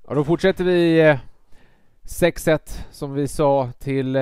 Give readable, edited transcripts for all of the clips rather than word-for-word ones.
Och då fortsätter vi 6-1 som vi sa till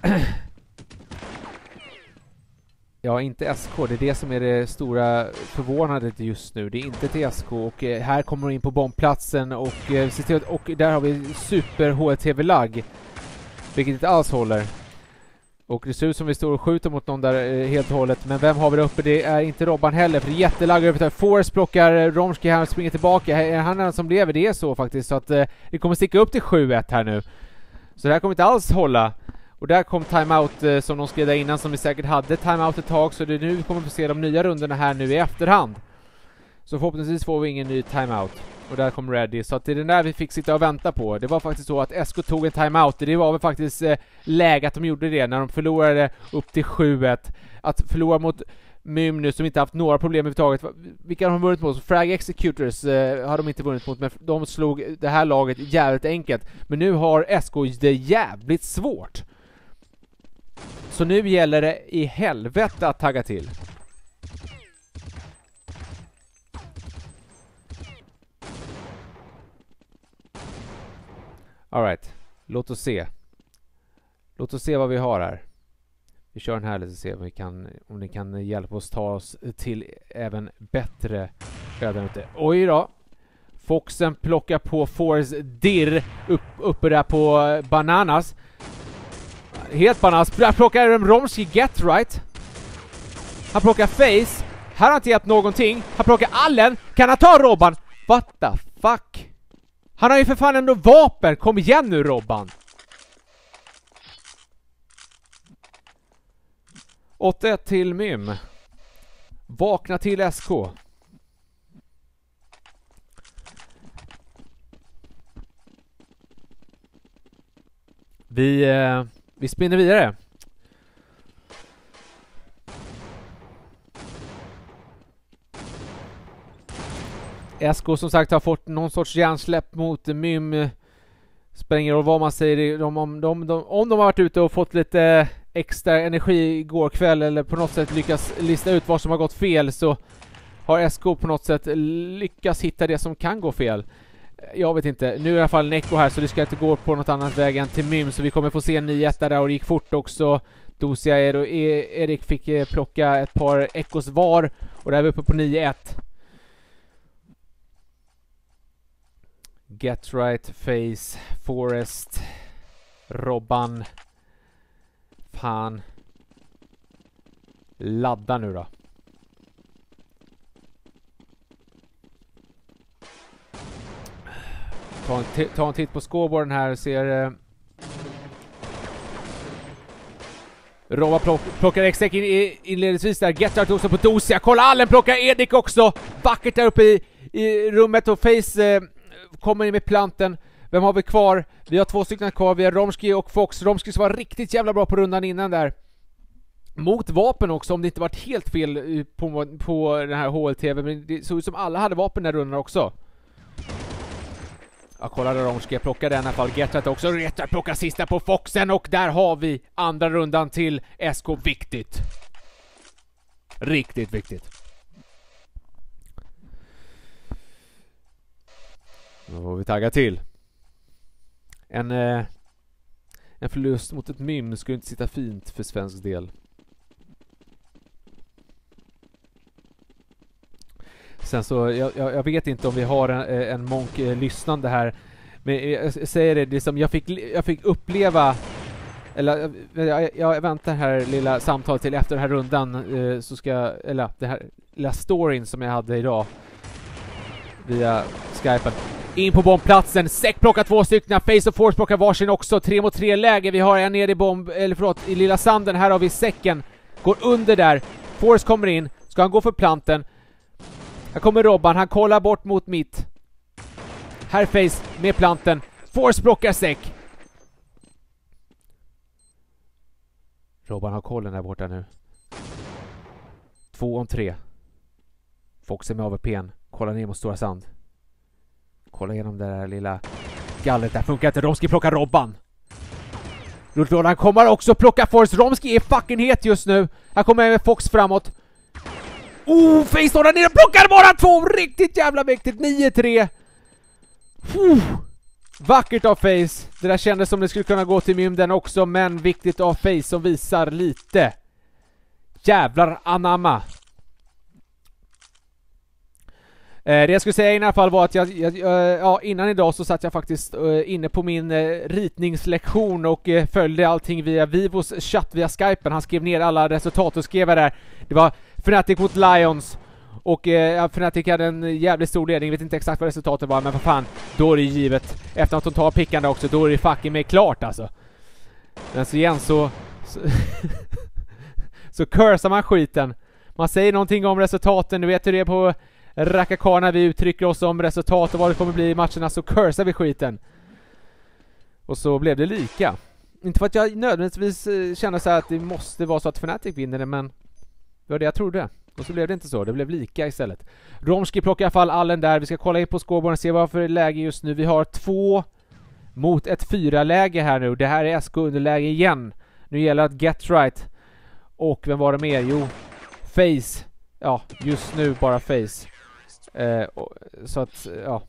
ja, inte SK. Det är det som är det stora förvånandet just nu. Det är inte till SK. Och här kommer de in på bombplatsen. Och där har vi super HLTV-lag. Vilket inte alls håller. Och det ser ut som vi står och skjuter mot någon där helt och hållet. Men vem har vi där uppe? Det är inte Robban heller. För det är jättelag över. Forrest plockar Romski här och springer tillbaka. Är han den som lever? Det är så faktiskt. Så att det kommer sticka upp till 7-1 här nu. Så det här kommer inte alls hålla. Och där kom timeout som de skrev där innan, som vi säkert hade timeout ett tag. Så det är nu vi kommer att få se de nya rundorna här nu i efterhand. Så förhoppningsvis får vi ingen ny timeout. Och där kom ready. Så att det är den där vi fick sitta och vänta på. Det var faktiskt så att SK tog en timeout. Det var väl faktiskt läge att de gjorde det när de förlorade upp till 7-1. Att förlora mot Mym nu som inte haft några problem överhuvudtaget. Vilka har de vunnit mot? Frag Executors har de inte vunnit mot, men de slog det här laget jävligt enkelt. Men nu har SK det jävligt svårt. Så nu gäller det i helvete att tagga till. All right. Låt oss se. Låt oss se vad vi har här. Vi kör den här lite och ser om ni kan hjälpa oss ta oss till även bättre öden ute. Oj då. Foxen plockar på Forrest Dirr uppe där på Bananas. Helt Bananas. Plockar Romski Get Right. Han plockar Face. Här har han inte gett någonting. Han plockar Allen. Kan han ta Robban? What the fuck? Han har ju för fan ändå vapen. Kom igen nu, Robban. 8-1 till Mym. Vakna till SK. Vi spinner vidare. SK som sagt har fått någon sorts hjärnsläpp mot Mym. Spelar ingen roll vad man säger. Om de har varit ute och fått lite extra energi igår kväll eller på något sätt lyckas lista ut vad som har gått fel, så har SK på något sätt lyckats hitta det som kan gå fel. Jag vet inte. Nu är i alla fall Neko här, så det ska inte gå på något annat väg än till Mym, så vi kommer få se en 9-1 där, och det gick fort också. Dosia och Erik fick plocka ett par ekos var, och där är vi uppe på 9-1. Get Right, Face, Forrest, Robban. Fan. Ladda nu då. Ta en titt på scoreboarden här. Ser Robban plockar exakt inledningsvis där. Get Right också på Dosia. Kolla, Allen plockar Edik också. Bucket där uppe i rummet, och Face kommer in med planten. Vem har vi kvar? Vi har 2 stycken kvar. Vi har Romski och Fox. Romski som var riktigt jävla bra på rundan innan där. Mot vapen också, om det inte varit helt fel på den här HLTV. Men det såg ut som alla hade vapen den rundan också. Jag kollade Romski. Jag plockade den i alla fall. Getrat också. Getrat plockar sista på Foxen. Och där har vi andra rundan till SK. Viktigt. Riktigt viktigt. Då får vi tagga till. En förlust mot ett Mym skulle inte sitta fint för svensk del. Sen så, jag vet inte om vi har en monk lyssnande här. Men jag säger det som jag fick uppleva. Eller jag väntar här lilla samtal till efter den här rundan. Så ska, eller det här lilla storyn som jag hade idag via Skypen. In på bombplatsen. Säck plockar 2 stycken. Face och Force plockar varsin också. 3 mot 3 läge. Vi har en nere i lilla sanden. Här har vi Säcken. Går under där. Force kommer in. Ska han gå för planten? Här kommer Robban. Han kollar bort mot mitt. Här Face med planten. Force plockar Säck. Robban har kollen där borta nu. 2 om 3. Fox är med AWP:n. Kollar ner mot stora sand. Kolla igenom det där lilla gallret. Där funkar inte. Romski plockar Robban. Han kommer också plocka Force. Romski är fucking het just nu. Här kommer med Fox framåt. Face står där nere. Plockar bara 2. Riktigt jävla viktigt. 9-3. Vackert av Face. Det där kändes som det skulle kunna gå till Mym den också, men viktigt av Face som visar lite. Jävlar anamma. Det jag skulle säga i alla fall var att jag innan idag så satt jag faktiskt inne på min ritningslektion och följde allting via Vivos chatt via Skypen. Han skrev ner alla resultat och skrev där. Det var Fnatic mot Lions och Fnatic hade en jävligt stor ledning. Jag vet inte exakt vad resultatet var, men för fan, då är det givet. Efter att de tar pickande också, då är det fucking med klart alltså. Men så igen så så cursar man skiten. Man säger någonting om resultaten, du vet hur det är på Rakakar när vi uttrycker oss om resultat och vad det kommer bli i matcherna, så cursar vi skiten. Och så blev det lika. Inte för att jag nödvändigtvis kände så här att det måste vara så att Fnatic vinner det, men det var det jag trodde. Och så blev det inte så, det blev lika istället. Romski plockar i alla fall Allen där. Vi ska kolla in på scoreboarden och se vad för läge just nu. Vi har 2 mot ett 4-läge här nu. Det här är SK underläge igen. Nu gäller att get right. Och vem var det mer? Jo, Face. Ja, just nu bara Face. Så att, ja.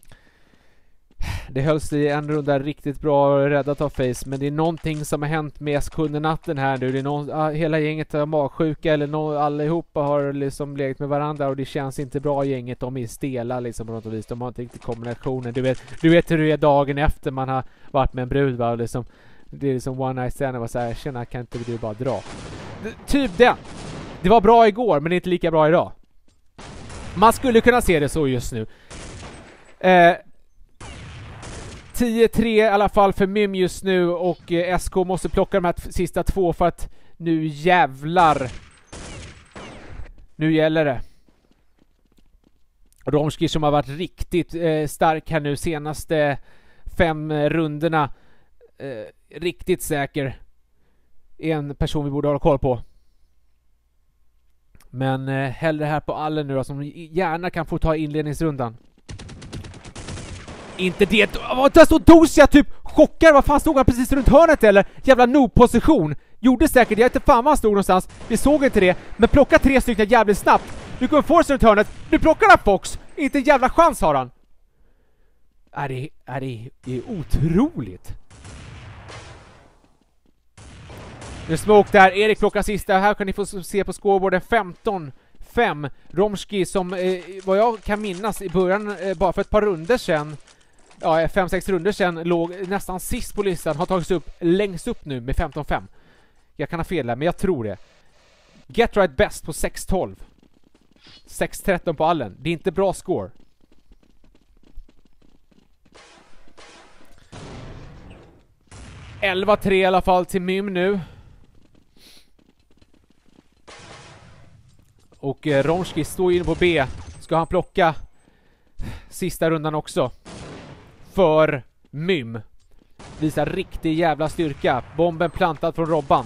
Det hölls i en runda riktigt bra räddat av Face, men det är någonting som har hänt med SK under natten här nu. Det är hela gänget har magsjuka eller allihopa har liksom legat med varandra och det känns inte bra gänget. De är stela liksom på något vis. De har inte riktigt kombinationen. Du vet hur det är dagen efter man har varit med en brud, va? Liksom, det är liksom one night stand och så här, känna kan inte du bara dra. Typ det. Det var bra igår, men det är inte lika bra idag. Man skulle kunna se det så just nu. 10-3 i alla fall för Mym just nu och SK måste plocka de här sista 2 för att nu jävlar. Nu gäller det. Romski som har varit riktigt stark här nu senaste 5 rundorna. Riktigt säker. En person vi borde hålla koll på. Men hellre här på Allen nu då, som gärna kan få ta inledningsrundan. Inte det. Där står Dosia typ chockar. Vad fan stod han precis runt hörnet eller? Jävla noob-position. Gjorde säkert. Jag vet inte fan var han stod någonstans. Vi såg inte det. Men plocka 3 stycken jävligt snabbt. Du kommer force runt hörnet. Du plockar han Fox. Inte en jävla chans har han. Det är otroligt. Nu smoke där. Erik plockar sista. Här kan ni få se på scoreboarden 15-5. Romski som vad jag kan minnas i början bara för ett par runder sedan, 5-6 runder sedan, låg nästan sist på listan, har tagits upp längst upp nu med 15-5. Jag kan ha fel där, men jag tror det. Get right best på 6-12. 6-13 på Allen. Det är inte bra score. — 11-3 i alla fall till Mym nu. Och Romski står inne på B. Ska han plocka sista rundan också för Mym. Visar riktig jävla styrka. Bomben plantad från Robban.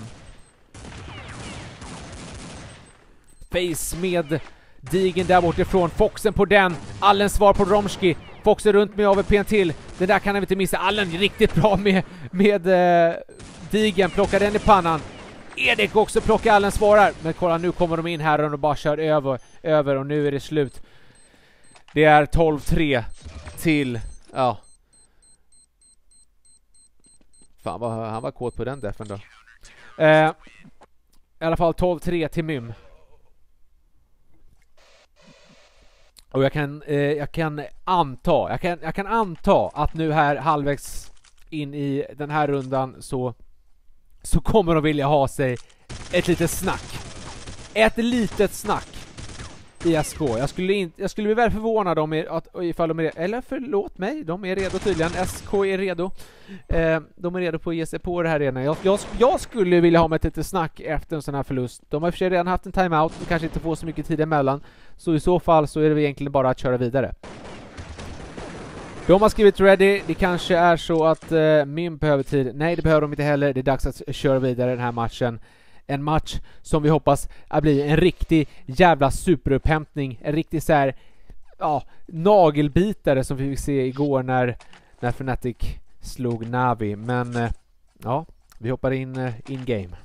Face med Digen där bortifrån. Foxen på den. Allen svar på Romski. Foxen runt med AWP'n till. Det där kan han inte missa. Allen riktigt bra med Digen. Plockar den i pannan. Erik också plockar Allen svarar. Men kolla, nu kommer de in här och bara kör över och nu är det slut. Det är 12-3 till, ja. Fan vad han var kåt på den defen då. I alla fall 12-3 till Mym. Och jag kan anta att nu här halvvägs in i den här rundan så kommer de vilja ha sig ett litet snack. Ett litet snack i SK. Jag skulle bli väl förvånad ifall de är redo. Eller förlåt mig, de är redo tydligen. SK är redo. De är redo på att ge sig på det här redan. Jag skulle vilja ha med ett litet snack efter en sån här förlust. De har i och för sig redan haft en timeout och kanske inte får så mycket tid emellan. Så i så fall så är det egentligen bara att köra vidare. De har skrivit ready. Det kanske är så att Mym behöver tid. Nej, det behöver de inte heller. Det är dags att köra vidare den här matchen. En match som vi hoppas att bli en riktig jävla superupphämtning. En riktig så här, nagelbitare som vi fick se igår när Fnatic slog Navi. Men vi hoppar in game.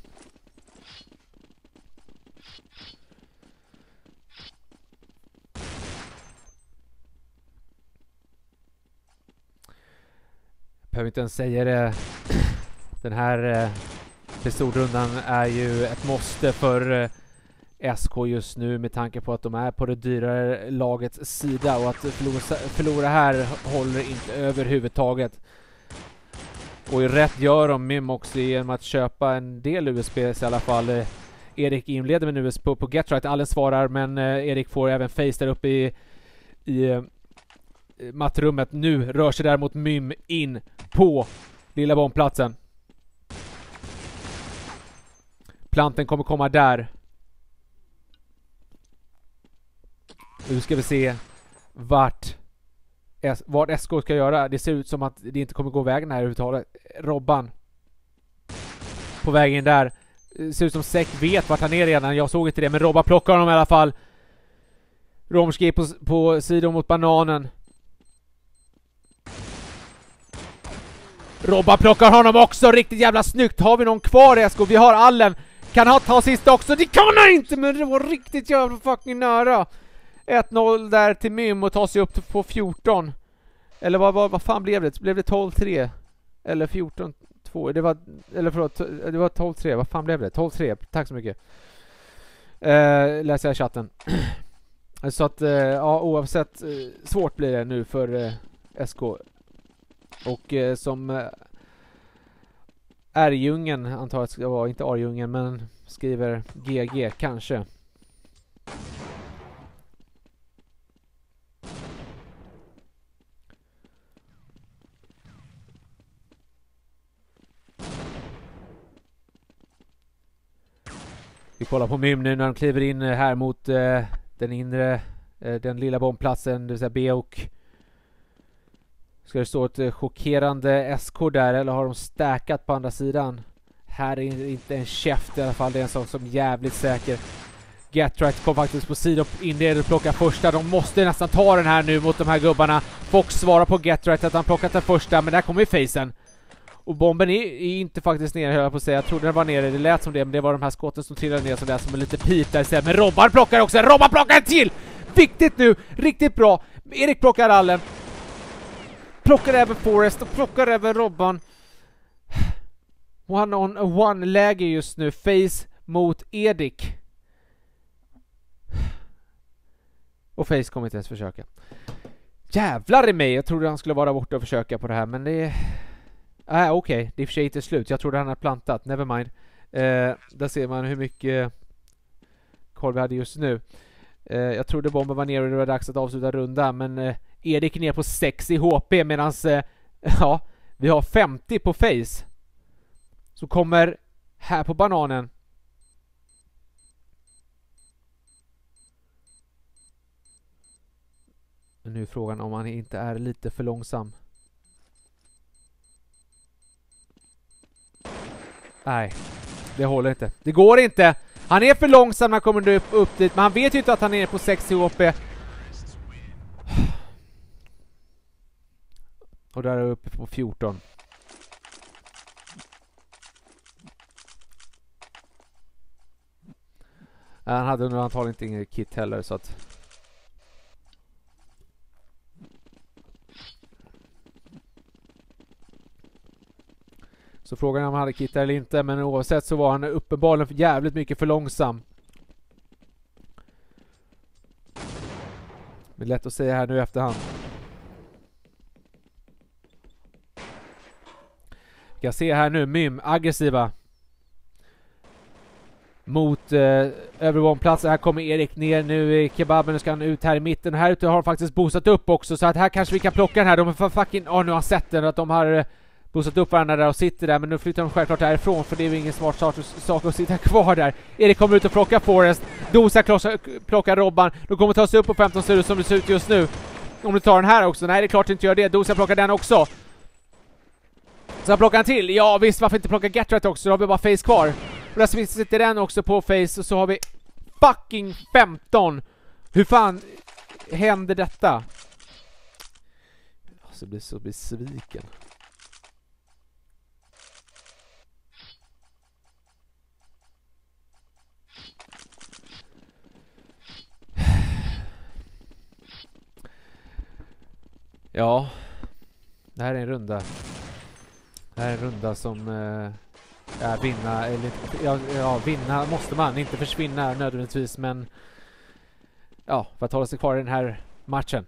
Behöver inte ens säga det. Den här pistolrundan är ju ett måste för SK just nu med tanke på att de är på det dyrare lagets sida och att förlora här håller inte överhuvudtaget. Och rätt gör de Mim också genom att köpa en del USB i alla fall. Erik inleder med en USB på GetRight. Allen svarar, men Erik får även face där uppe i mattrummet. Nu rör sig däremot Mim in på lilla bombplatsen. Planten kommer komma där. Nu ska vi se vart SK ska göra. Det ser ut som att det inte kommer gå vägen här överhuvudtaget. Robban på vägen där. Det ser ut som Säck vet vart han är redan. Jag såg inte det, men Robban plockar honom i alla fall. Romski på sidan mot bananen. Robban plockar honom också. Riktigt jävla snyggt. Har vi någon kvar i SK? Vi har Allen. Kan han ta sista också? Det kan han inte, men det var riktigt jävla fucking nära. 1-0 där till Mim och tar sig upp på 14. Eller vad fan blev det? Blev det 12-3? Eller 14-2? Det var 12-3. Vad fan blev det? 12-3. Tack så mycket. Läser jag i chatten. Så att ja, oavsett svårt blir det nu för SK. Och som R-djungen antar att det var inte A-djungen, men skriver GG kanske. Vi kollar på Mim nu när de kliver in här mot den inre, den lilla bombplatsen, det vill säga B och ska det stå ett chockerande SK där, eller har de stackat på andra sidan? Här är inte en käft i alla fall, det är en sak som är jävligt säker. GetRight kom faktiskt på sidan och inleder och plockar första. De måste nästan ta den här nu mot de här gubbarna. Fox svarar på GetRight att han plockat den första, men där kommer ju facen. Och bomben är inte faktiskt nere, höll jag på att säga. Jag trodde den var nere, det lät som det, men det var de här skotten som trillade ner som det är som en lite pip där istället. Men Robban plockar också, Robban plockar en till! Viktigt nu, riktigt bra. Erik plockar Allen. Plockar även Forrest och plockar även Robban. One on one läge just nu, face mot Edik. Och face kommer inte ens försöka. Jävlar i mig, jag trodde han skulle vara borta och försöka på det här, men det är okej, det är för sig inte slut. Jag trodde han hade plantat, nevermind. Där ser man hur mycket koll vi hade just nu. Jag trodde bomben var ner och det var dags att avsluta runda, men Erik ner på 6 i HP medan ja, vi har 50 på face. Så kommer här på bananen. Nu är frågan om han inte är lite för långsam. Nej, det håller inte. Det går inte. Han är för långsam när han kommer upp dit, men han vet ju inte att han är på 60 HP. Och där är uppe på 14. Han hade nog antagligen inte ingen kit heller, så att så frågan är om han hade kit eller inte, men oavsett så var han uppenbarligen jävligt mycket för långsam. Det är lätt att säga här nu efterhand. Vi kan se här nu, Mim aggressiva mot överbombplatsen. Här kommer Erik ner nu i kebaben, nu ska han ut här i mitten. Här ute har de faktiskt boostat upp också, så att här kanske vi kan plocka den här. De är för fucking, nu har han sett den, att de har boostat upp varandra där och sitter där, men nu flyttar de självklart därifrån, för det är ju ingen smart sak att sitta kvar där. Erik kommer ut och plockar Forrest, Dosa plockar Robban. De kommer ta sig upp på 15 studios som det ser ut just nu. Om du tar den här också, nej det är klart inte gör det. Dosa plockar den också. Så han plockar en till, ja visst, varför inte plocka GetRight också, då har vi bara face kvar. Och där sitter den också på face, och så har vi fucking 15. Hur fan händer detta? Alltså, jag blir så besviken. Ja, det här är en runda. Det här är en runda som vinna, eller vinna måste man, inte försvinna nödvändigtvis, men ja, för att hålla sig kvar i den här matchen.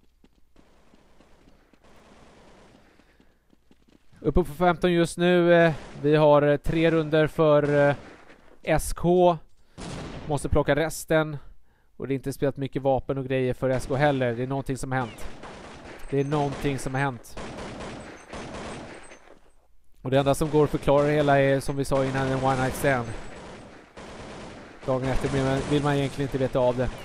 Uppe på 15 just nu. Vi har 3 runder för SK. Måste plocka resten. Och det är inte spelat mycket vapen och grejer för SK heller. Det är någonting som har hänt. Det är någonting som har hänt. Och det enda som går att förklara det hela är, som vi sa innan, en one night stand. Dagen efter vill man egentligen inte veta av det.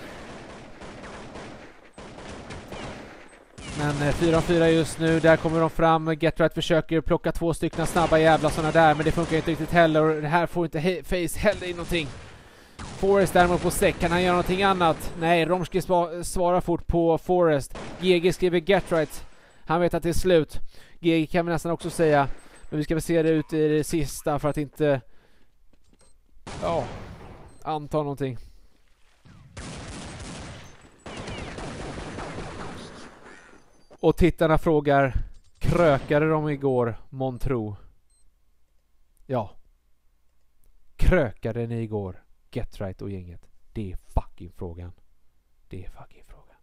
Men 4-4 just nu, där kommer de fram. Getright försöker plocka 2 stycken snabba jävla sådana där, men det funkar inte riktigt heller. Och det här får inte Face heller i någonting. Forrest däremot på säck, kan han göra någonting annat? Nej, Romski svarar fort på Forrest. GG skriver Getright. Han vet att det är slut. GG kan vi nästan också säga. Men vi ska väl se det ut i det sista för att inte anta någonting. Och tittarna frågar, krökade de igår, Montro? Ja. Krökade ni igår, Getright och gänget? Det är fucking frågan. Det är fucking frågan.